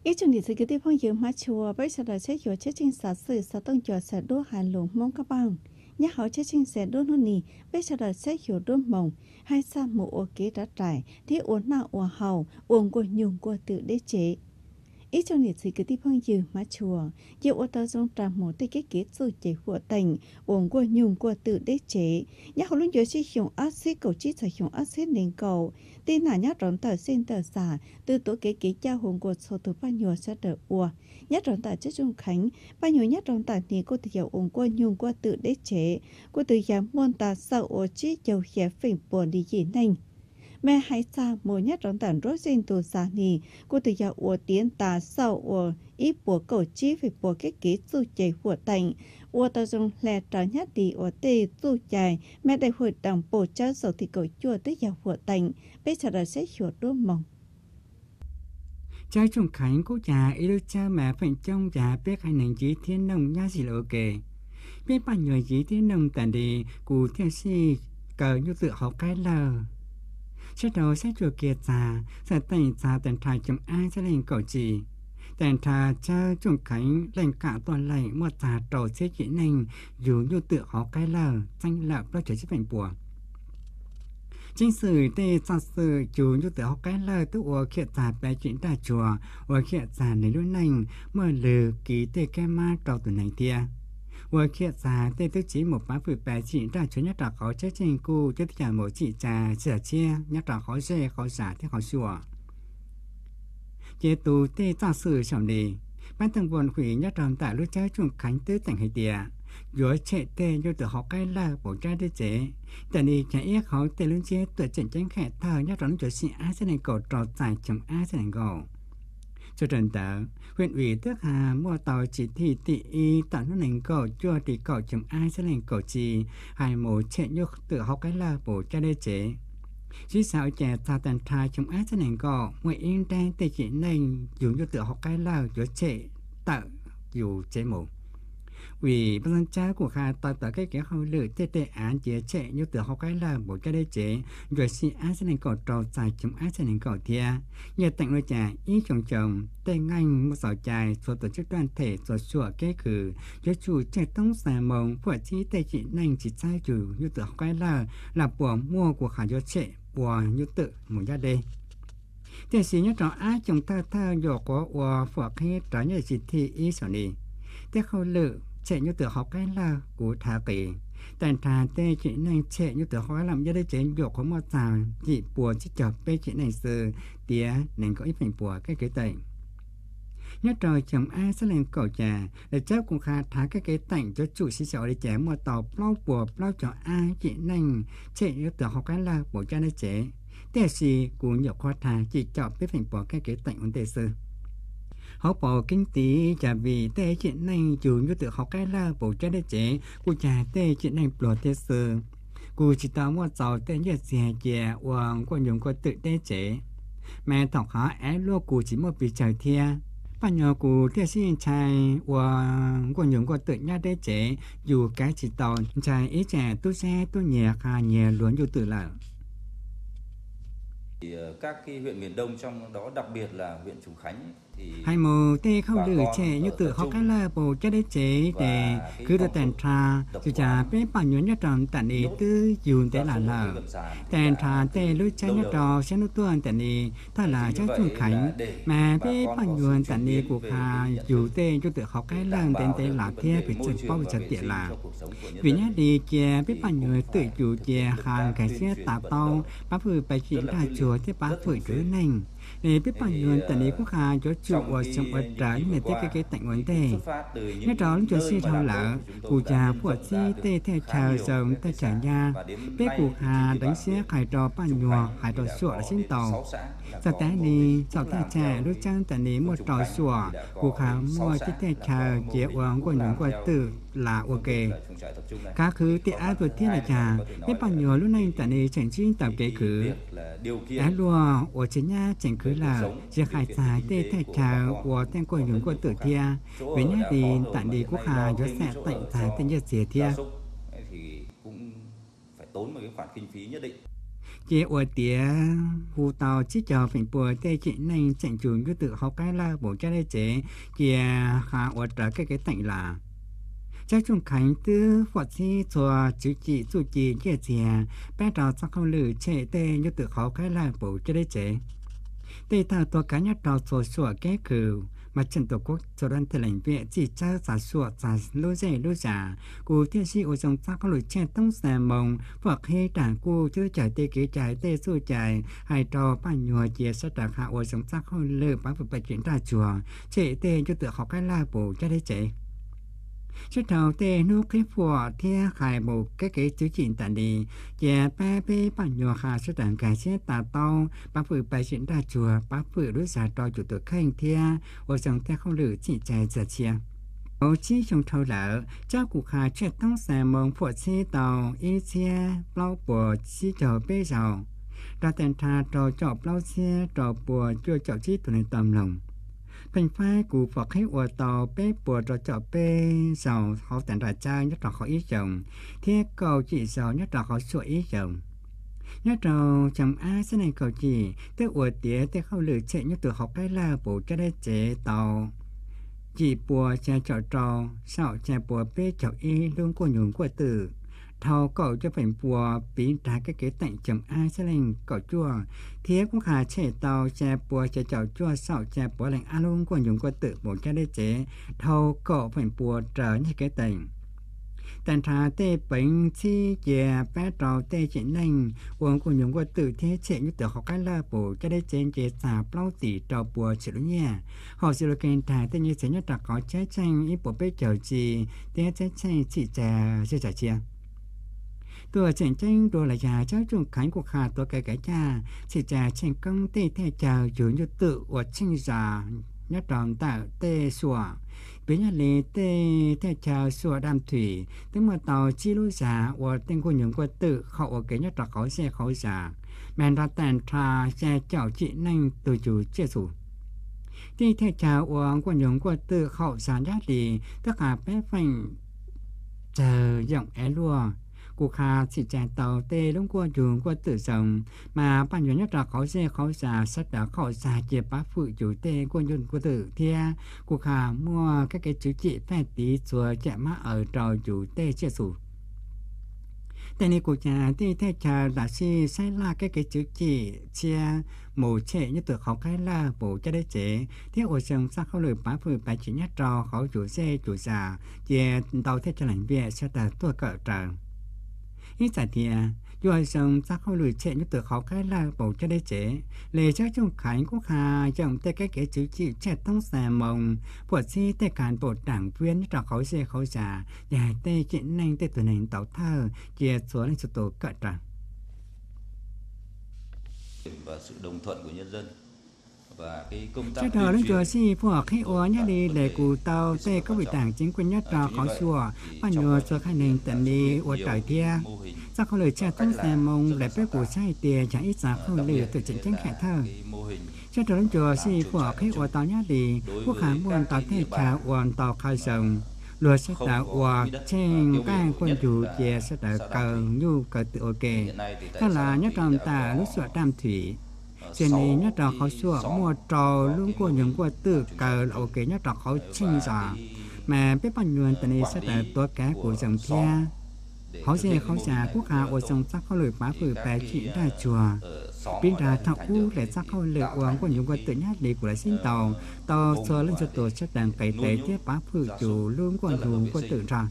ít trong những sự kiện phong dự mà chùa với sự đời sẽ hiểu chết chính xã sự xã tông chùa sẽ đua hà lùng mong các bằng nhớ họ chết chính sẽ đua nô nì với sự đời sẽ hiểu đua mộng hay xa một ô kế đã trải thì uốn nào uốn hầu uốn của nhung của tự đế chế ít trong những sự kiện phong dự mà chùa nhiều ô tô trong trà một tới cái kế sự chế của tỉnh uốn của nhung của tự đế chế nhớ họ luôn nhớ sử dụng axit cầu chi sử dụng axit nền cầu tin là nhớ tròn tờ xin tờ giả từ tổ kế cha hồn của số từ bao nhiêu sẽ đỡ ua nhất tròn tờ chất trung khánh bao nhiêu nhất tròn tờ này cô từ giàu ổn qua nhung qua tự đế chế cô từ giàu muôn tờ sau ô chi giàu khẽ phình buồn đi gì nành mẹ hãy xa một nhất tròn tờ rốt xin từ giả nì cô từ giàu ua tiến tờ sau ua ít bùa cầu chi về bùa cái kế su chạy của thành ua tờ dùng lẹ trở nhất đi ua tê su chạy mẹ đại hội đồng bộ cháu sầu thì cầu chua tới giàu của thành bây giờ là sẽ hiểu đúng mong trái trong khánh của cha yêu cha mẹ phải trong cha biết hai nền chỉ thiên nông nhá gì là ok biết bao nhiêu chỉ thiên nông tận đi cụ theo si cờ như tự học cái lờ sẽ đầu sẽ chùa kia cha sẽ tay cha tận thái trong ai sẽ lên cầu chỉ tận thái cha trong khánh lên cả toàn lại một cha trầu sẽ chỉ nên dù như tự học cái lờ danh lợi đó trở thành bùa chính sự tê cha sự chủ như tự học cái lời tự ở kia trả bé chuyện ta chùa ở kia trả này lúc này mà lừa ký tê cái ma trâu từ này tia ở kia trả tê tự chỉ một bác phụ bé chuyện ta chùa nhất là khó chết trên cô chứ trả một chị trà sửa chia nhất là khó dễ khó xả thế khó chùa chế tu tê cha sự sầm đi ban thằng buồn hủy nhất tròn tại lúc chơi chung khánh tứ thành hay tia rồi chạy tê vô tự học cái là bộ trai đế chế tại đi chạy ép họ tê luôn chế tự chỉnh chánh khẽ thờ nhắc rõ cho sĩ á sẽ nên cầu trò dài chồng á sẽ nên cầu cho trần tờ huyện ủy tước hà mua tàu chỉ thị tị y tạo nó nên cầu cho thì cầu chồng á sẽ nên cầu chi hai mồ chạy vô tự học cái là bộ trai đế chế chỉ sao trẻ ta tàn thai chồng á sẽ nên cầu ngoài yên đang tê chỉ nên dùng cho tự học cái là rồi chạy tạo dù chế mồ vì bản thân cha của Kha tại tại cái kiểu hậu lự tê tê án chế chế như từ học cái là một cái đế chế rồi si án sẽ nên cầu trò dài chúng án sẽ nên cầu thia nhờ tặng nuôi trà ý chồng tê ngành một sỏi trài số tổ chức đoàn thể số sủa cái cử cho chủ trẻ tông xà mông của chi tê chỉ nên chỉ sai chủ như từ học cái là của mua của khả cho chế của như tự một gia đình thế sĩ nhất rõ á chồng ta dò có của phật hay trả như chỉ thị ý sở này thế hậu lự chạy như từ học cái là của thà kỳ tàn thà tê chị này chạy như từ học làm gia đình chạy dọc có một sao chị bùa chỉ chọc bê chị này sờ tía nên có ít phần bùa cái tẩy nhất trời chồng ai sẽ lên cầu trà để cháu cũng khá thả cái tạnh cho chủ sĩ sợ để trẻ một tàu plau bùa plau cho ai chị này chạy như từ học cái là bộ cha đây trẻ tê gì của nhiều khoa thà chỉ chọc bê phần bùa cái tạnh ổn tê sơ họ bỏ kinh tế chả vì tê chuyện này chủ như tự học cái là bộ trái đế chế của cha tê chuyện này bỏ tê sơ của chỉ tao một giàu tê như xe chè hoàng của dùng của tự đế chế mẹ thọc họ é lô của chỉ một vị trời thia bao nhiêu của tê xin trai hoàng của dùng của tự nhà đế chế dù cái chỉ tao trai ít trẻ tôi xe tôi nhẹ khá nhẹ luôn dù tự là các cái huyện miền Đông trong đó đặc biệt là huyện Trùng Khánh thì hai mồ tê không được trẻ như tự học cái là bộ cho đế chế để cứ được tèn tra chú cha bé bao nhiêu nhất tròn tận ý tư dùng để là tèn tra tê lối trái nhất trò sẽ nó tuần tận ý ta là cháu Trùng Khánh mà bé bao nhiêu tận ý của hà dù tê cho tự học cái lần tên tê là thế phải chụp bao giờ tiện là vì nhá đi kia biết bao nhiêu tự chủ kia hàng cái xe tà tao bác vừa bài chuyện ra chùa thế bác vừa rửa nành để biết bao nhiêu tận ý của hà cho chủ ở trong ở trái mà tê cái tạnh vấn đề nhớ đó cho si thao lỡ cụ già của si tê theo chờ sớm tê chờ nha biết cụ hà đánh xe khai trò bao nhiêu hải trò sủa là xin tàu sau té đi sau theo cha lúc trang tận ý một trò sủa cụ hà mua chiếc theo chờ chế uống của những quả tử là ok các thứ tê áp vừa thiết là cha biết bao nhiêu lúc này tận ý chẳng chính tập kế cử á lùa ở trên nhà chẳng cứ là việc hải sản tê theo chờ của tên của những quả tử thia với nhà đi tận đi quốc hà cho sẽ tận thái tên như gì thia thì cũng phải tốn một cái khoản kinh phí nhất định chế ở tía hù tàu chỉ cho phải bùa tê chị nên chẳng chủ như tự học cái là bộ cho đây chế kia hạ ở trở cái tạnh là chắc chung khánh tư phật si cho chữ chị chủ chị kia chè bé trò sao không lử chế tê như tự học cái là bộ cho đây chế tê taตัวcá nhất trò sổ sủa cái cừu mà trận tổ quốc cho đoàn thể lãnh viện chỉ cha giả sủa giả lô dễ lô giả cụ thiên sĩ ở trong sao có lối chen tông xà mông hoặc hay đảng cụ chưa chạy tê kế chạy tê xô chạy hay trò bàn nhòa chia sát đảng hạ ở trong sao không lừa bán vật bạch chuyển ra chùa chế tê cho tự học cái la bổ cho đấy chế trước đầu tê nước cái phùa thea khai bộ cái chữ chuyện tận đi và ba bê bàn nhòa hạ sát đảng cái xe tà tao bán vật bạch chuyển ra chùa bán vật đối giả trò chủ tự khanh thea ở trong thea không lừa chỉ chạy giật chia ở chỉ trong thâu lỡ cháu cụ khá chuyện tông xà mông phổ xe tàu y xe bao bùa chỉ chờ bê giàu ra tên tha trò chọ bao xe trò bùa chưa chọ chỉ tụi này tầm lòng thành phái cụ phật khách ở tàu bê bùa trò chọ bê giàu họ tận ra trai nhất là họ ý chồng thế cầu chỉ giàu nhất là họ sửa ý chồng nhất là chồng ai sẽ này cầu chỉ tới ở tía tới không lựa chạy nhất từ học cái là bộ cho đây chế tàu chỉ bùa cha trò trò sao cha bùa bê chậu y luôn của nhung của tử thầu cậu cho phải bùa biến trả cái kế tạnh chồng ai sẽ lên cậu chua thế cũng khá trẻ tàu cha bùa cha chậu chua sao cha bùa lệnh a luôn của nhung của tử bộ cha đây chế thầu cậu phải bùa trở như cái tạnh tàn thà tê bệnh chi chè bé trò tê chị nành uống của nhung của tự thế chế như tự học cái là bộ cho đây trên chế xà bao tỷ trò bùa chữ nha họ sẽ được kèn thà tê như thế nhất là có trái chanh ít bộ bê chờ gì tê trái chanh chị trà chưa trả chiaตัวเจนเจ้งตัวละยาเจ้าจงขันกุขาตัวไก่จ้าสิจ่าเช่นกังเต้เท่เจ้าอยู่ยุตุอดชิงจาnhất tròn tạo tê sủa bên nhà lê tê tê chào sủa đam thủy tiếng mà tàu chi lối giả và tên của những quân tự khẩu ở cái nhất là khẩu xe khẩu giả men ra tàn trà xe chào chị nhanh từ chủ chia sủ thì tê chào của những quân tự khẩu giả giá đi tất cả bé phanh chờ giọng é lùa cụ khá chỉ chạy tàu tê lúc qua trường qua tự sống mà ban nhỏ nhất là khó xe khó xà sách đã khó xà chia bá phụ chủ tê qua nhân qua tự thia cụ khá mua các cái chữ trị phép tí chùa chạy má ở trò chủ tê chia sủ tên này cụ nhà thì theo chờ đã si sai la cái chữ trị chia mù chế như từ khó cái là bộ cho đấy chế thế ở sân sao không lời bá phụ bài chỉ nhất trò khó chủ xe chủ xà chia tàu theo cho lãnh viện sẽ là tua cỡ trời ý giải thì do rằng sao không lười chạy như từ khó cái là bầu cho đây chế lệ chắc trong khánh cũng khá dòng tới cái chữ chị trẻ thông xà mông của si tới cán bộ đảng viên như trò khối xe khối giả và tê chuyện nhanh tê tuổi này tàu thơ chia số lên số tổ cận rằng và sự đồng thuận của nhân dân và cái công tác trước đó lên chùa si phù hợp khi uống nhá đi để cụ tàu tê có bị đảng chính quyền nhất trò khó xua bao nhiêu cho khai nền tận đi uống trời thia sao không lời cha thông xe mông để bé cụ sai tiền chẳng ít giá không lừa từ chính tranh khải thơ trước đó lên chùa si phù hợp khi uống tàu nhá đi quốc kháng buồn tàu thế cha uống tàu khai sông lừa sẽ tạo uống trên các quân chủ chia sẽ tạo cờ nhu cờ tự ok đó là nhất trong ta lúc sửa tam thủy cho nên nhất là họ sửa mua trò luôn của những của tự cờ là ok nhất là họ chinh giả mà biết bao nhiêu tình này sẽ làตัวcá của dòng thia họ sẽ họ giả quốc hà ở dòng sắc họ lười phá phử bài chỉ ra chùa biến ra thọ u để sắc họ lười uống của những của tự nhát đi của lại xin tàu tàu sửa lên cho tổ sẽ đàn cày tế tiếp phá phử chủ luôn của chủ của tự ra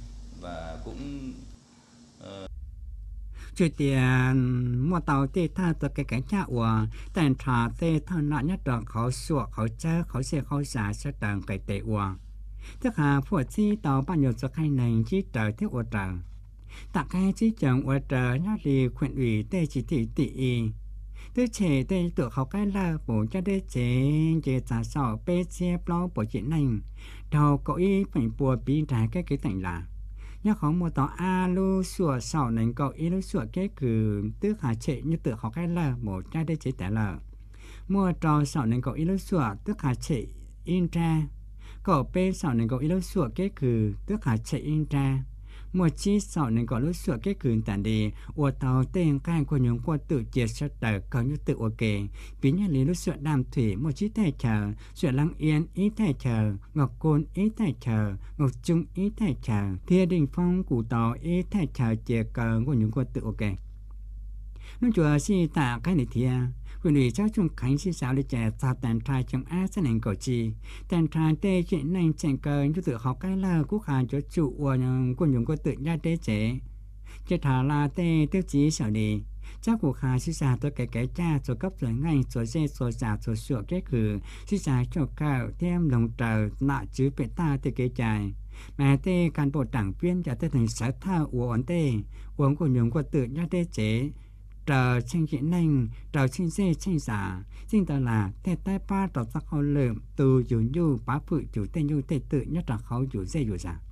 chuyện tiền mua tàu tê tha từ cái cha của tàn trà tê thằng nọ nhất làเขาsủaเขาchaเขาxeเขาxả sẽ đàn cái tê của tức là phụ chi tàu bao nhiêu cho khai này chỉ trời thiết ở trời tại cái chỉ chồng ở trời nhát đi khuyên ủy tê chỉ thị tị tôi trẻ tê tự học cái là bổ cho đế chế trả sọ bê xe bao bộ chuyện này đầu cậu y phải bùa biến trái cái tạnh là nhớ khó mua tàu alu sủa sọ nên cậu y lu sủa cái cứ tức hà chế như tự học cái là một cha đế chế tại là mua trò sọ nên cậu y lu sủa tức hà chế in ra cậu bê sọ nên cậu y lu sủa cái cứ tức hà chế in ra một chi sọ nên có lúc sửa cái cường tàn đi ở tàu tên can của những qua tự chết sẽ tờ có như tự ok vì nhà lý lúc sửa đàm thủy một chi thay chờ sửa lăng yên ý thay chờ ngọc côn ý thay chờ ngọc trung ý thay chờ thiên đình phong cụ tàu ý thay chờ chết cờ của những qua tự ok nó chùa si tạ cái này thì quyền ủy cho chúng khánh si sao để trẻ tạo tàn trai trong á sẽ nên cầu chi tàn trai tê chuyện này chẳng cờ cho tự học cái là quốc hà cho chủ của những có tự gia tế chế cho thả là tê tiêu chí sợ đi chắc cuộc hà si sao tôi cái cha cho cấp rồi ngay cho xe cho giả cho sửa cái khử si sao cho cao thêm lòng trời nạ chứ bị ta tê cái trái mà tê cán bộ đảng viên cho tê thành xã thao uổng tê uổng của những có tự gia tế chế trò tranh chuyện nành trò tranh xe tranh giả chính đó là thế tay ba trò sắc họ lượm từ dù nhu bá phụ chủ tên nhu tê tự nhất là khó dù dễ dù giả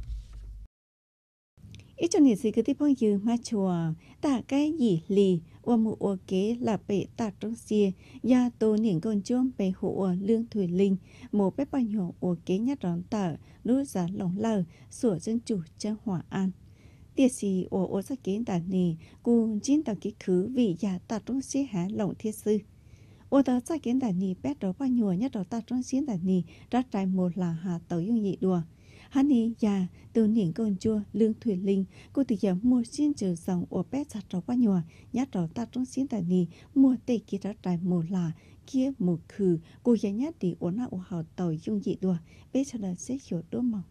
ít cho nên gì cứ tiếp phong dư mà chùa ta cái gì lì và một ô kế là bệ ta trong xia ya tô niệm con chuông bệ hộ lương thủy linh một bếp bao nhiêu ô kế nhất đón tờ núi giả lỏng lờ sủa dân chủ chân hòa an tiệt sĩ ô sắc kiến tàn nì cùng chín tàu ký khứ vì giả ta trong xia há lỏng thiết sư ô tàu sắc kiến tàn nì bét đó bao nhiêu nhất đó ta trong xia tàn nì ra trái một là hà tàu dung nhị đùa hắn đi già từ niệm con chua lương thủy linh cô tự giờ mua xin trừ dòng ở bé chặt trâu bao nhiêu nhát trâu ta trong xin tại nì mua tê kia ra trái một là kia một khử cô giờ nhát đi ổn nào họ tàu dung dị đùa bé cho là sẽ hiểu đúng không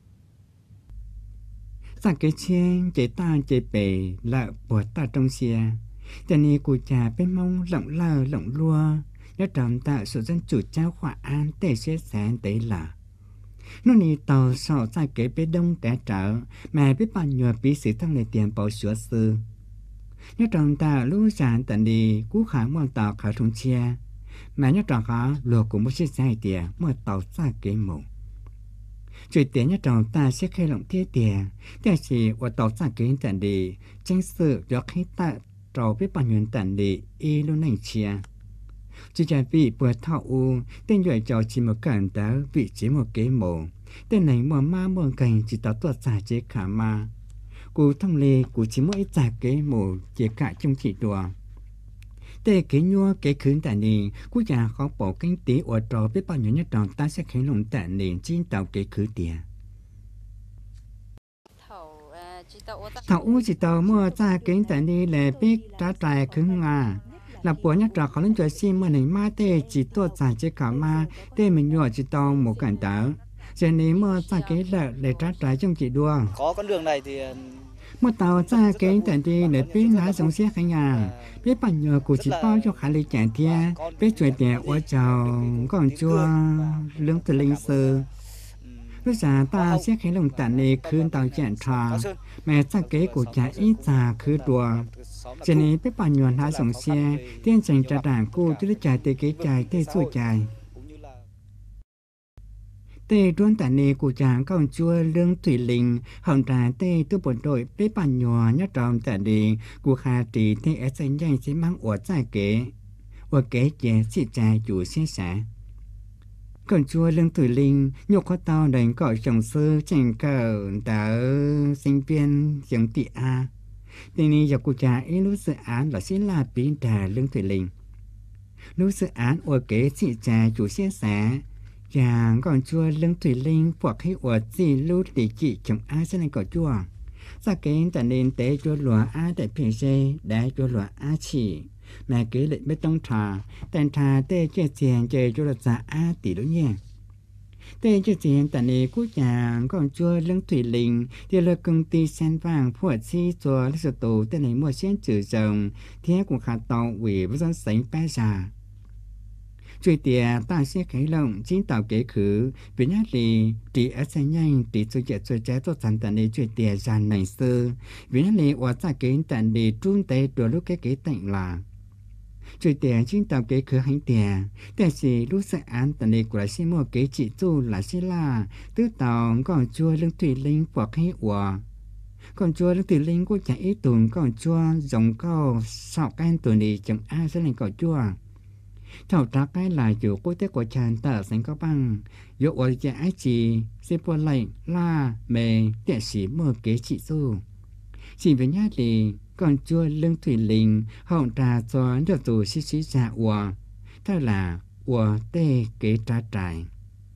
sang cái chen chế ta chế bể là của ta trong xe cho nên cô cha bên mong lộng lờ lộng lua nhớ trầm tạo sự dân chủ trao hòa an tê xe sáng đấy là nó ni tàu sọ ra kế bên đông trẻ trở mà biết bao nhiêu bí sĩ thông này tiền bảo sửa sư nhớ trong ta lúc sản tận đi cú khả mua tàu khởi thùng chia mà nhớ trong khả lùa cũng một chiếc xe tiền mua tàu ra kế mù chuyện tiền nhớ trong ta sẽ khai lộng thiết tiềnแต่chỉ ở tàu ra kế tận đi chính sự được khi ta trò biết bao nhiêu tận đi y luôn này chia chỉ cho vị bữa thọ u tên gọi cho chỉ một cảnh đó vị trí một cái mồ tên này mà ma mường cảnh chỉ tao tuột giả chế cả ma cụ thông lệ cụ chỉ mỗi giả cái mồ chế cả trong chỉ đùa tê cái nhua cái khứ tại nền cụ già khó bỏ kinh tế ở trò biết bao nhiêu nhất trò ta sẽ khiến lòng tại nền trên tàu cái khứ tiền thọ u chỉ tao mua ra cái tại nền là biết trả tài khứ ngà là bữa nhất trò khó lên chơi sim mà này ma tê chỉ tuột giả chế cả ma tê mình nhua chỉ tao một cảnh đó giờ này mà ra cái lợi để trả trái trong chị đua có con đường này thì một tàu ra cái tại đi để biết lá sống xe khai nhà biết bao nhiêu của chỉ bao cho khả lý chạy thia biết chuyện tiền ở chào con chua lương từ linh sư lúc giờ ta sẽ khai lồng tận này khơi tàu chạy trà mẹ ra cái của cha ít già khơi đùa giờ này biết bao nhiêu lá sống xe tiên trình trả đảng cô chứ chạy tới cái chạy tới xuôi chạy tê đuôn tại nề của chàng con chua lương thủy linh hồng trà tê tôi bộ đội bế bàn nhỏ nhất trong tại nề của hà trì tê ở sân nhanh sẽ mang ở trái kế ở kế chế sĩ trai chủ xe xã con chua lương thủy linh nhục khó tao đánh cõi chồng sư chẳng cờ đã sinh viên giống tị a tê này giờ của cha ấy lúc dự án là sẽ là biến trà lương thủy linh lúc dự án ở kế sĩ trai chủ xe xã chàng còn chua lưng thủy linh hoặc hay ở gì lưu để chỉ chồng ai sẽ này có chua ra cái tại nên tế chua lúa ai tại phía dây đã chua lúa ai chỉ mà cái lệnh bê tông trà tàn trà tê chơi tiền chơi chua là giả ai tỷ đối nhé tê chơi tiền tại nên quốc chàng còn chua lưng thủy linh thì là công ty sen vàng phụ chi chua lịch sử tù tên này mua sen trừ rồng thế của khả tàu ủy với dân sánh ba già chuyện tiền ta sẽ khởi động chính tàu kế khứ vì nhát lì chỉ ở xe nhanh chỉ cho chạy cho trái cho sản tận để chuyện tiền ra này xưa vì nhát lì ở xa kế tận để trung tế đôi lúc cái kế tận là chuyện tiền chính tàu kế khứ hành tiềnแต่是lúc dự án tận để của lại xe mua kế chỉ tu là xe là tứ tàu còn chua lưng thủy linh hoặc hay ở còn chua lưng thủy linh của chạy ít tuần còn chua giống câu sọ can tuần đi chẳng ai sẽ lên cỏ chua thảo trác cái là chủ quốc tế của tràn tờ sinh có bằng dụ ở trẻ ái chỉ sẽ buồn lạnh la mề địa sĩ mơ kế trị du chỉ với nhát thì còn chua lưng thủy linh hậu trà cho được tù xí xí dạ ủa thế là ủa tê kế trá trải.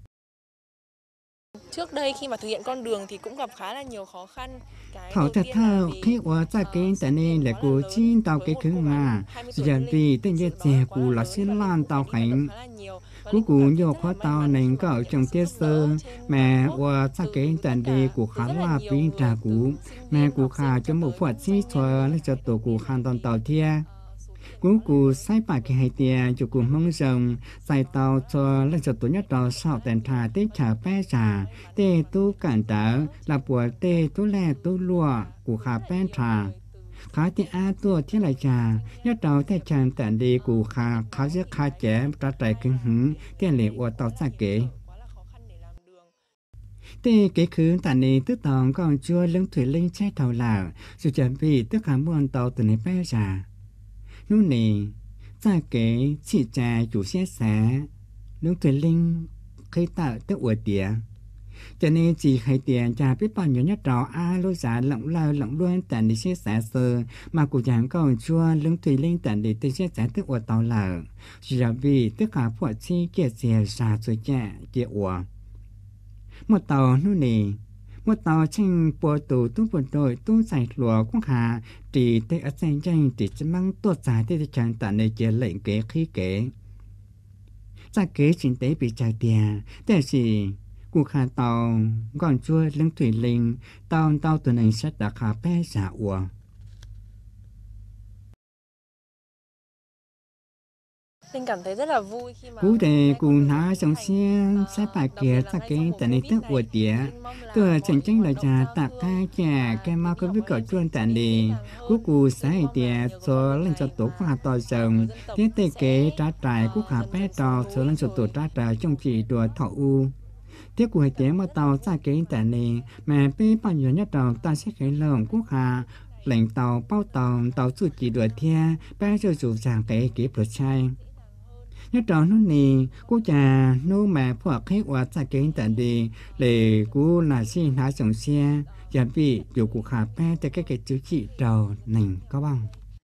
Trước đây khi mà thực hiện con đường thì cũng gặp khá là nhiều khó khăn. Thảo thật thao khi ở ra cái tại nên là cô chín tàu cái khứ mà giờ vì tên nhất trẻ của là xin lan tàu khánh cú cú nhiều khó tàu nên có ở trong tiết sơ mà ở ra cái tại đây của khá là pin trà cú mà cú khá cho một phật sĩ cho nó cho tổ cú khăn tàu tàu thia cú cú sai bài cái hay tiền cho cú mong rằng sai tàu cho nó cho tổ nhất tàu sau tận thà tết trả bé trả tê tu cản trở là bùa tê tu lẹ tu lúa cú khá bé trả khá thì a tua thiết lại trà nhất tàu thế chàng tận đi cú khá rất khá trẻ trả trái cứng hứng tiền lệ của tàu xa kế tê kế khứ tại này tức tàu còn chưa lưng thủy linh trái tàu là sự chuẩn bị tức khá muôn tàu từ này bé trả lúc này ra kế chỉ trà chủ xe xá lưng thủy linh khi tạo tức ủa tỉa cho nên chỉ khai tiền trà biết bao nhiêu nhất trò lối giả lỏng luôn tận đi xe xả sơ mà cụ chẳng còn chua lưng thủy linh tận đi tới xe xả tức ủa tàu lở chỉ là vì tất cả phụ chi kia xe xả rồi chạ kia ủa một tàu lúc này một tàu trên bộ tù tu bộ đội tu giải lúa cũng hà chỉ tới ở trên tranh chỉ chỉ mang tuột giải tới chẳng tận này kia lệnh kế khí kế ra kế chính tế bị trả tiềnแต่สิกูขาเตาก่อนช่วยเรื่องถุยลิงเตาตัวหนึ่งชัดราคาแป้สาอัว Linh cảm thấy rất là vui khi mà cú đề cú ná trong xe sẽ phải kia ta cái tại này tức ủa tía tôi chẳng tranh là trà tạc cái chè cái mau có biết cỡ chuông tại đi cú sai tía số lên cho tổ khoa to rồng thế tê kế trả trải cú khả bé trò số lên cho tổ trả trải trong chỉ đùa thọ u tiếp của hệ tiếng mà tàu ra cái tại này mà bé bao nhiêu nhất tàu ta sẽ cái lồng cú khả lệnh tàu bao tàu chủ chỉ đùa thia bé cho chủ giảng cái kịp được trai nhất trò nó nè cô cha nó mà phật hết qua sa kiến tại đi để cô là xin hái trồng xe và vì dù cuộc khả bé tại cái chữ chị trầu nành có bằng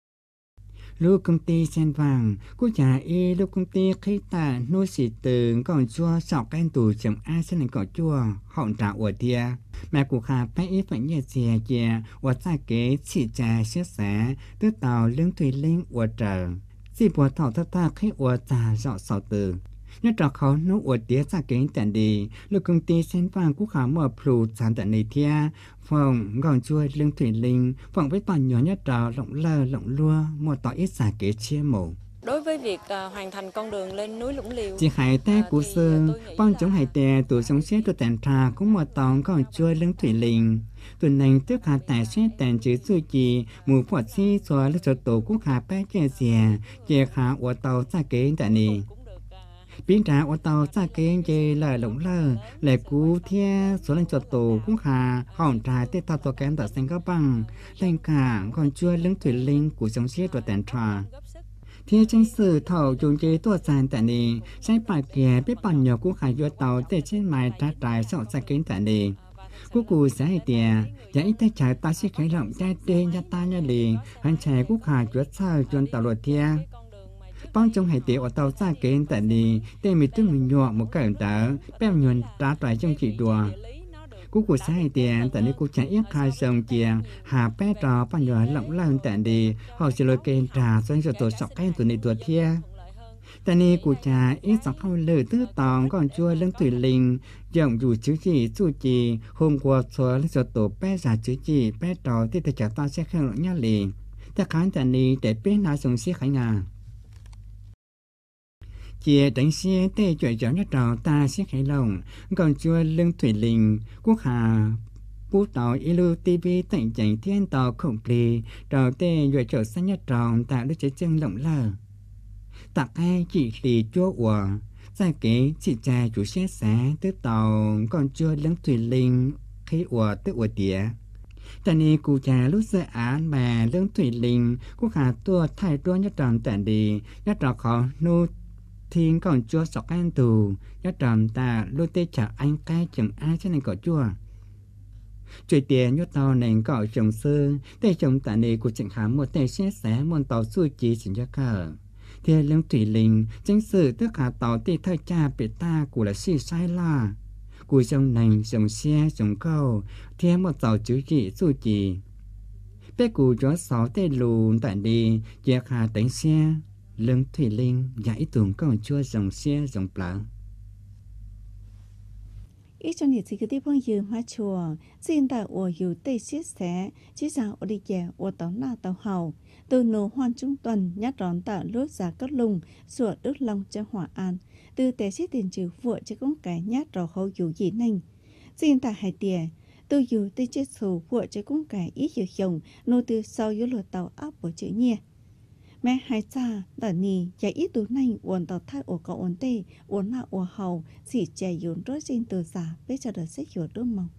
lúc công ty sen vàng cô cha y lúc công ty khi ta nuôi xịt từ còn chua sọc cái tủ chồng a sen này còn chua họng trả ở tia mà cuộc khả bé ít phải nhẹ xe chè qua sa kế chỉ trà xếp xả tức tàu lưng thủy linh ở trở si bùa thảo thất ta khi ủa trà rõ sọ từ nhất trò khó nấu ủa tía ra kính tận đi lúc công ty sen vàng cũng khá mở plu sản tận này thia phòng gòn chua lưng thủy linh phòng với toàn nhỏ nhất trò lộng lua một tỏi ít xả kế chia mổ. Đối với việc hoàn thành con đường lên núi Lũng Liều, chỉ hải ta của sơn bong chống hải tè tụ sống xét tụ tàn trà cũng một tòn còn chui lưng thủy linh tuần này tức hạ tài xét tàn chữ suy trì mù phật si xóa lấy cho tổ cũng hạ bé che xìa che hạ ở tàu xa kế tại này biến trả ở tàu xa kế che lời lủng lơ lệ cú thia số lên cho tổ cũng hạ hỏng trà tê tàu tổ kém tại xanh có bằng lên cả còn chui lưng thủy linh của sống xét tụ tàn trà thì trên sự thầu dùng chếตัวจานแต่นี้ใช้ปากแก่ไปปั่นหยอกกูขายยัวเตาแต่เช่นไม้ตาตายสองสกินแต่นี้กูใช้เตียอย่าอีแต่ฉายตาเสียไข่หลงใจเดินยาตาเนี่ยลีหันแฉกูขายยัวเศร้าจนตลอดเทียป้องจงให้เตียอเตาสากินแต่นี้แต่มีตึ้งมีหยวกหมกเกินเต๋อแป้งยวนตาตายจงจีดัวกูใช้เตียแต่นี้กูจะเอี้ยคายทรงเจียงหาแป้ตรอปัญญาหลงเล่าแต่ดีเขาจะเลยเกณฑ์ตราส่วนตัวสอกแก้ตัวในตัวเทียแต่นี้กูจะเอี้ยสอกเข้าเลยตื้อตองก่อนช่วยเรื่องตุยลิงย่องอยู่ชื่อจีสู้จีโฮมกัวส่วนเรื่องตัวแป้สาชื่อจีแป้ตรอที่จะจัดตาเสียแค่หลงยาลีแต่ขานแต่นี้แต่เป็นนายส่งเสียขายงานchia đánh xe tê chọi chó nhất trò ta sẽ khải lòng còn chua lưng thủy linh quốc hà bút tàu ilu tv tận chạy thiên tàu khổng lì trò tê chọi chó xanh nhất trò ta đứa chế chân lộng lờ tạc ai chỉ lì chua ủa ra kế chỉ trà chủ xe xá tứ tàu còn chua lưng thủy linh khi ủa tức ủa tíaแต่นี้กูจะรู้สึกอ่านมาเรื่องถุยลิงกูขาตัวไทยตัวยัดจอนแต่ดียัดจอขอนู thiên còn chúa sọc an tù giá trầm ta lô tê chả anh cái chẳng ai cho nên có chua chuyện tiền nhốt tàu nền cọ trồng sơ tê trồng tạ nề của chẳng khám một tê xét xé môn tàu xuôi chỉ xin cho cờ thì lương thủy linh chính sự tất cả tàu tê thay cha bị ta của là si sai la của dòng nành dòng xe dòng câu thì một tàu chữ chỉ xuôi chỉ bé cụ chó sáu tê lù tại đi chia khá đánh xe lương thủy linh giải tuồng con chua dòng xe dòng plạ ít trong những cái địa phương như hoa chùa, riêng tại ởอยู่tây xích xé, chỉ rằng ở đi chè ở tàu na tàu hầu, từ nổ hoan trung tuần nhát đón tại lốt giá cất lùng, sửa đức long cho hòa an, từ tây xích tiền trừ vợ cho con cái nhát rò hầuอยู่gì nành, riêng tại hải tiề, từอยู่tây chết sầu vợ cho con cái ít nhiều chồng, nô từ sau yếu luật tàu áp của chữ nhẹ. Mẹ hai cha đã nì giải ít tù này uốn tàu thai ổ cậu uốn tê uốn nạ ổ hầu chỉ chạy yốn rối trên từ giả bây giờ được xét hiểu đôi mong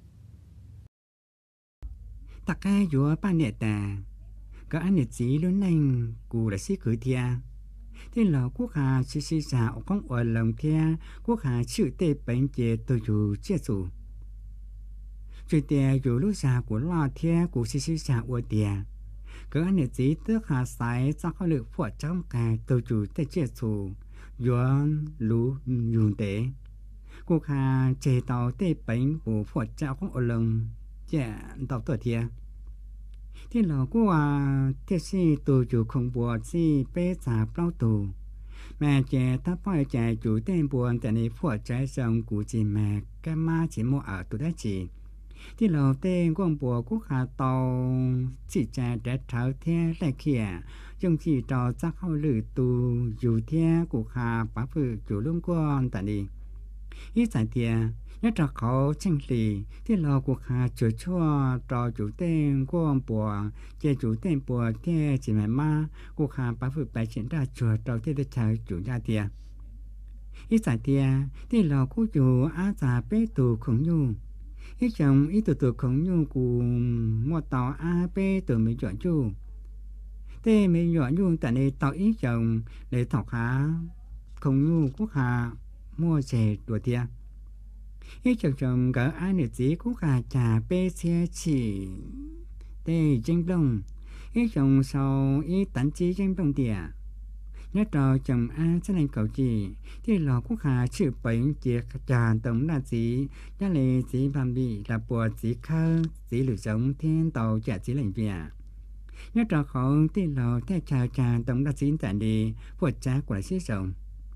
tất cả vừa ba nệ ta có anh nhật gì luôn nành cụ là sĩ cử thia thế là quốc hà sĩ sĩ giả ở con ở lòng thia quốc hà chịu tê bệnh chế tôi dù chia sủ chuyện tè dù lúc già của lo thia của sĩ sĩ giả ở tè có anh nhật gì tức hà sai choเขาlực phụ trong cái tôi chủ tê chia sủ yuan lú dùng tế quốc hà chế tàu tê bệnh của phụ trao không ở lòng chả tàu tuổi thia thế là cô thiết sĩ tôi chủ không buồn sĩ bế giả bao tù mà trẻ ta phải trẻ chủ tên buồn tại này phụ trái dòng của chị mẹ cái má chỉ mua ở tù đã chỉ thế là tên quân bùa quốc hà tàu chỉ trẻ để tháo thế lại kia dùng chỉ trò chắc hậu lử tù dù thế của hà bá phụ chủ lương quân tại này ít giải tiền nhất là khó tranh lì thế là cuộc hà chữa chua trò chủ tên quân bùa chế chủ tên bùa thế chỉ mẹ ma cuộc hà bá phụ bài triển ra chùa trò thế để chờ chủ gia tiền ít giải tiền thế là cô chủ á già bế tù khổng nhu ít chồng ít từ khổng nhu của một tàu a b từ mấy chọn chu tê mấy chọn nhu tại đây tàu ít chồng để thọc há khổng nhu quốc hà mua xe đùa tia ít chồng cả ai để gì quốc hà trà b xe chỉ tê tranh đông ít chồng sau ít tán chí tranh đông tia nhất trò chồng a cho nên cậu chị thì lò quốc hà chịu bệnh chiếc tràn tổng là gì cho lệ gì phạm bị là bùa gì khơ gì lửa giống thiên tàu trả gì lệnh việc nhất trò khó thì lò theo tràn tổng là gì tại đi vượt giá của sĩ rộng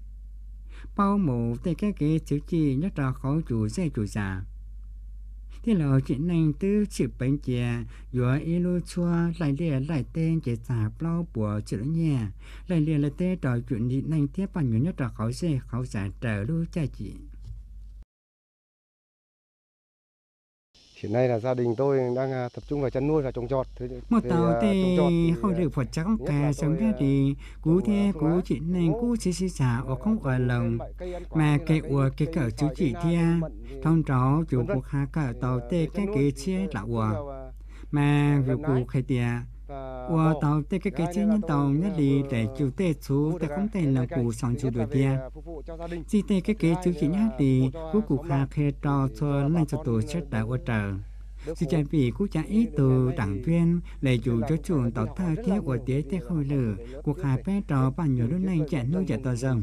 bao mù thì cái chữ chi nhất trò khó chủ xe chủ giả thế là chuyện này từ chịu bệnh chè vừa ilu chua lại liền lại tên chế giả bao bùa chữ nhẹ lại liền là tên trò chuyện đi này tiếp bằng nhiều nhất trò khó xe khó giả trở lưu cha chị hiện nay là gia đình tôi đang tập trung vào chăn nuôi và trồng trọt. Một tàu thì không được phật trắng cả sống ra thì cú thế cú chuyện này cú chỉ xả ở không ở lòng mà cái ua cái cỡ chú chỉ thia thông tró chủ cuộc hạ cỡ tàu tê cái chia là ua mà việc cụ khai tia ua tàu tê cái chia nhân tàu nhất đi để chủ tê chú tê không tên là cụ sống chủ đuổi tia chỉ tê cái chú chỉ nhất đi cú cụ hạ khai trò cho nên cho tổ chức đại ua trở sự chạy vì cú cha ít từ đảng viên để chủ cho chuồng tàu thơ thiết của tía tê khôi lử cuộc hạ bé trò bằng nhiều lúc này chạy nuôi chạy tàu rồng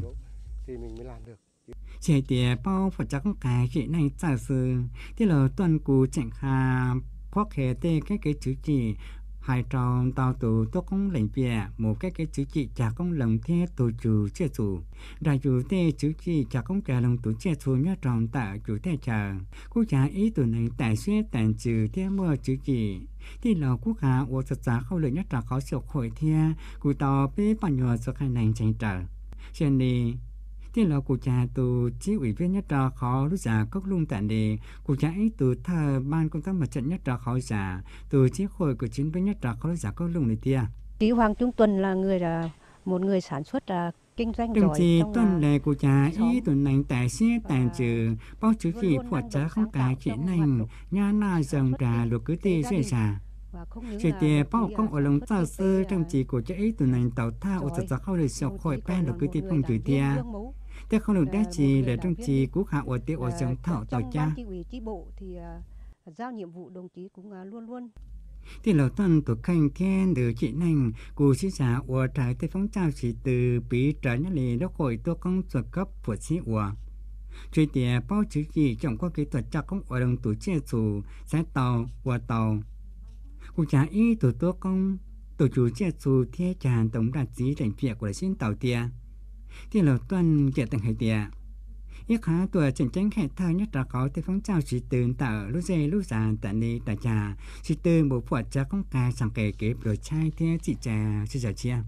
chạy tía bao phật chắc cái chuyện này giả sử thì là tuần cú chạy hà khoác hệ tê cái chữ chỉ hai tròn tàu tù tốt công lệnh bìa một cái chữ chỉ trả công lòng thế tổ chủ chia chủ đại chủ tê chữ chỉ trả công trả lòng tổ chia chủ nhớ tròn tạo chủ thế chờ quốc gia ý tù này tại xuyên tàn trừ thế mưa chữ chỉ thì là quốc hạ của thật giá không lợi nhất trả khó sụp hội thia của tàu bế bao nhiêu số khai này tranh trở cho nên thì là cuộc cha tù chỉ ủy viên nhất trò khó lúc giả cốc lung tại đề cuộc cha ấy từ thờ ban công tác mặt trận nhất trò khó giả từ chiếc khối của chiến binh nhất trò khó giả cốc lung này tia Chị Hoàng Trung Tuần là một người sản xuất kinh doanh giỏi. Đồng chí tuần lệ của cha ý tuần này tại xe tàn trừ bao chữ khi phụ trách không cả chuyện này nhà na dòng trà luật cứ tê dễ xả chỉ tè bao công ở lòng tàu sơ trong chỉ của cha ấy tuần này tàu tha ở thật không được sọc khỏi ban luật cứ tê phong chữ tia Thế không được đá chỉ là trong chỉ của hạ ở tiêu ở trong thảo tàu cha. Trong chi ủy chi bộ thì giao nhiệm vụ đồng chí cũng luôn luôn. Thì lão toàn tổ khanh khen được chị nành của sĩ xã ở trái tây phong trào chỉ từ bí trái nhất lì đó khỏi tôi công xuất cấp của sĩ ở. Truy tìa bao chữ gì trong có kỹ thuật chắc công ở đồng tổ chia chủ sẽ tàu và tàu. Cụ trả ý tổ tôi công tổ chủ chia chủ thế tràn tổng đạt dĩ thành việc của xin tàu tìa. Thì lão toàn chạy tầng hay tìa. Ít khá tuổi chân chánh hệ thơ nhất là có tới phong trào chỉ từ tạo lúc dê lúc già tại đây tại trà chỉ từ bộ phận cha công ca sang kể kế rồi trai thế chị trà chị giờ chia.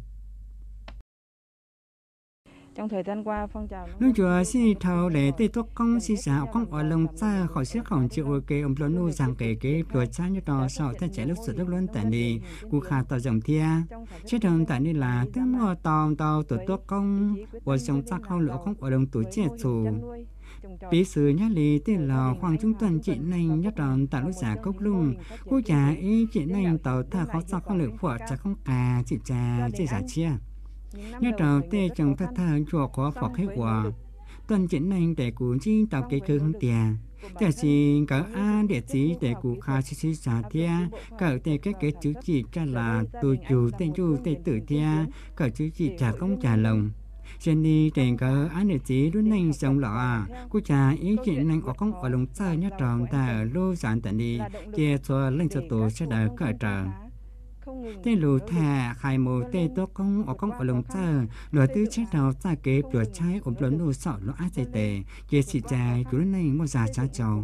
Trong thời gian qua, phong trào lúc chùa si thầu để tây thuốc công si xã công ở lồng xa khỏi xếp không chịu ok ông lo nu sang kể kế rồi trai như đó sau thân trẻ lúc sửa lúc lớn tại đây cụ khá tàu dòng thia chết hơn tại đây là thứ ngò tàu tổ thuốc công ở sông xa không lỗ không ở đồng tuổi trẻ chủ bí sử nhá lì tên là hoàng trung tuần chị nành nhất tròn tại lúc giả cốc lung cô trả ý chị nành tàu tha khó sao không lực phở cha không cà chị trà chị giả chia nhất tròn tê chồng thắt tha chùa có phật hết quả tuần chị nành để cụ chi tàu kế khứ không tiềnแต่สิก็เด็ดสิแต่กูคาชิสาเทียก็แต่แก่chữ chỉ cho là tôi chủ tên chủ tên tự tiaก็chữ chỉ trả công trả lồng trên đi tiền cỡ án địa chỉ đúng nên sống lọ cô cha ý chuyện nên ở công ở lồng chơi nhất tròn ta ở lô sản tận đi kia cho lên cho tổ sẽ đợi cỡ trở tên lù thà khai mồ tên tốt công ở công ở lồng chơi lúa tứ chết đầu ta kế lúa trái ốm lúa nô sọ lúa ác tệ kia xịt trái chủ nên mua già trái trầu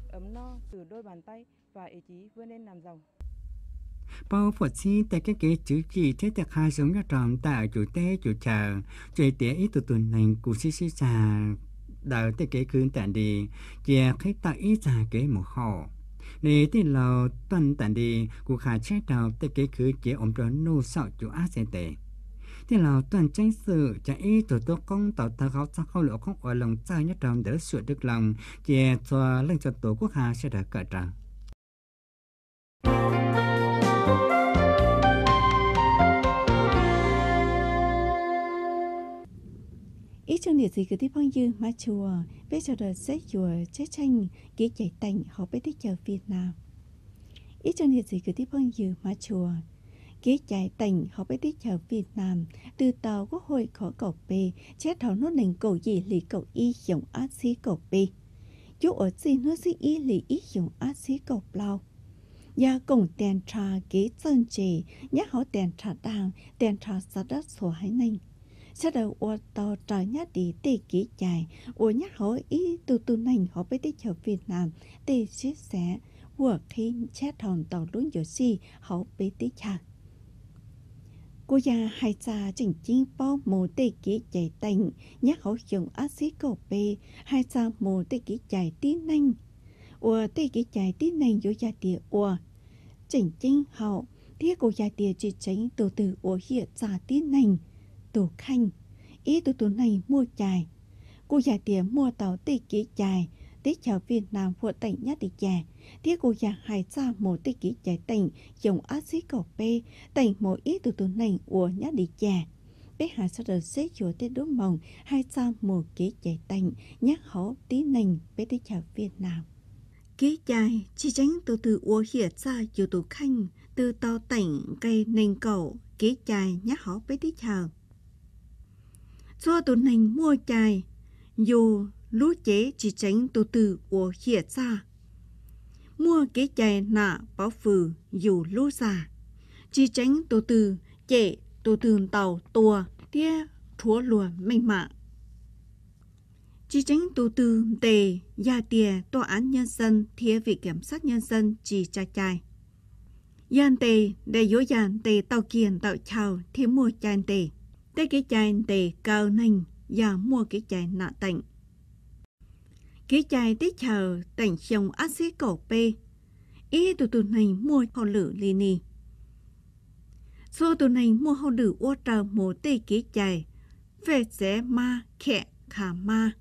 bao phật si tại cái kế chữ gì thế tại khai sống nhất tròn tại chủ tế chủ chờ chơi tía ít từ tuần này của si già đợi tại kếคืน tạm đi kia khách tại ít già kế một họ để tin là tuần tạm đi của khai chết đầu tại kếคืน kia ổn đón nô sọ chủ ác tệ thì là tuần tranh sự cho ý tổ tốt công tạo thơ khóc sắc khâu lỗ không ở lòng chơi nhất tròn để sửa được lòng kia cho lên cho tổ quốc hà sẽ được cởi trở. Ít trong địa gì cứ tiếp phong dư mà chùa bây giờ đời sẽ chùa chết tranh kỹ chạy tành họ biết tích chờ Việt Nam. Ít trong địa gì cứ tiếp phong dư mà chùa kỹ chạy tành họ biết tích chờ Việt Nam từ tàu quốc hội khó cầu bê chết thảo nốt nền cầu gì lì cầu y dùng át xí cầu bê chú ở gì nó xí y lì y dùng át xí cầu bao nhà cùng tiền trà kỹ chân trì nhắc họ tiền trà đàng tiền trà sát đất sổ hay nành sau đó ở tàu trời nhá đi tê kỹ chạy ở nhắc họ ý từ nành họ biết tích chờ Việt Nam tê chia sẻ vừa khi chết thòng tàu đúng giờ gì họ biết tích chờ cô già hai cha chỉnh chính bao mồ tê kỹ chạy tành nhắc họ dùng axit cầu bê hai cha mồ tê kỹ chạy tí nành ở tê kỹ chạy tí nành vô gia địa ở chỉnh chính họ thiết cô gia địa chỉ tránh từ ở hiện cha tí nành tổ khanh ý từ này mua chài cô già địa mua tàu tê kỹ chài tết chào Việt Nam phụ tỉnh nhất đi chè thiết cô già hai cha mồ tê kỹ chạy tỉnh dùng axit cầu bê tỉnh mỗi ít từ này của nhất đi chè bé hai sau đó xế chùa tết đốt mồng hai cha mồ kỹ chạy tỉnh nhắc họ tí nành bé tết chào Việt Nam kỹ chài chỉ tránh từ của hiện ra dù tổ khanh từ tàu tỉnh cây nành cầu kỹ chài nhắc họ bé tết chào do tụi này mua chài dù lũ chế chỉ tránh từ của hiện ra mua cái chài nạ bảo phừ dù lũ già chỉ tránh từ chế từ tàu tua tia thua lùa mênh mạng chỉ tránh từ tề gia tìa tòa án nhân dân thía vị kiểm sát nhân dân chỉ tra chài yan tề để dỗ dàn tề tàu kiền tạo chào thì mua chài tề tới cái chai tề cao nành và mua cái chai nạ tạnh cái chai tích chờ tạnh chồng axit cầu bê ý từ này mua hậu lử lì nì số từ này mua hậu lử ô trào mồ tê cái chai về sẽ ma khẹ khả ma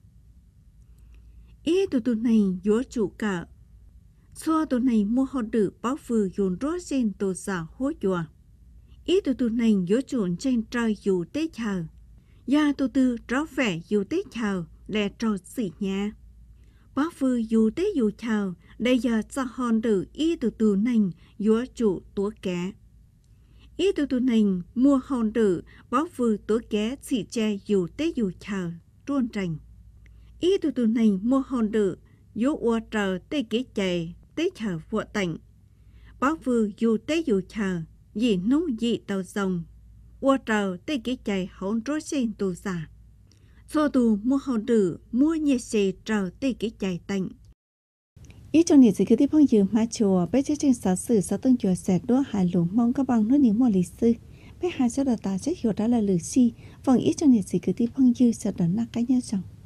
ý từ này dỗ chủ cả số từ này mua hậu lử báo phừ dồn rốt trên từ giả hối chùa ý từ này dỗ chuồn trên trời dù tế chờ gia tu tư rõ vẻ dù tế chào để trò xỉ nhà. Bó phư dù tế dù chào để giờ cho hòn tử y tu tu nành dúa chủ túa ké. Y tu tu nành mua hòn tử bó phư túa ké xỉ che dù tế dù chào truôn trành. Y tu tu nành mua hòn tử dúa ua trờ tế kế chè tế chào vua tảnh. Bó phư dù tế dù chào dì nông dị tàu rồng. Ua trờ tế kế chè hỗn rốt xên tù giả. Số tù mua hòn tử mua nhiệt xì trờ tế kế chè tảnh. Ý trong này chỉ cứ tiếp phong dư mà chùa bé chế trình xã sử xã tân chùa sẹt đua hài lũ mong các bằng nước niệm mò lịch sư bé hai sẽ đợt ta sẽ hiểu đó là lử si. Vòng ý trong này chỉ cứ tiếp phong dư sẽ đợt nát cái nhau rằng